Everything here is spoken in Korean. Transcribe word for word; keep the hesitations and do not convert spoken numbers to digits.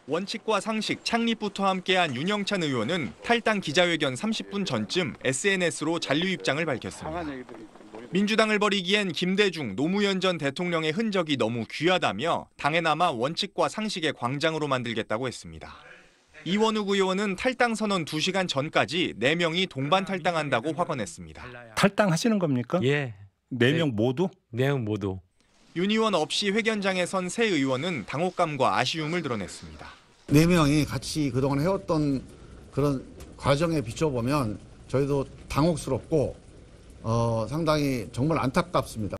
원칙과 상식, 창립부터 함께한 윤영찬 의원은 탈당 기자회견 삼십 분 전쯤 에스엔에스로 잔류 입장을 밝혔습니다. 민주당을 버리기엔 김대중, 노무현 전 대통령의 흔적이 너무 귀하다며 당에 남아 원칙과 상식의 광장으로 만들겠다고 했습니다. 이원욱 의원은 탈당 선언 두 시간 전까지 네 명이 동반 탈당한다고 확언했습니다. 탈당하시는 겁니까? 예. 네 명 모두? 네 명 모두. 윤 의원 없이 회견장에 선 새 의원은 당혹감과 아쉬움을 드러냈습니다. 네 명이 같이 그동안 해왔던 그런 과정에 비춰보면 저희도 당혹스럽고 어, 상당히 정말 안타깝습니다.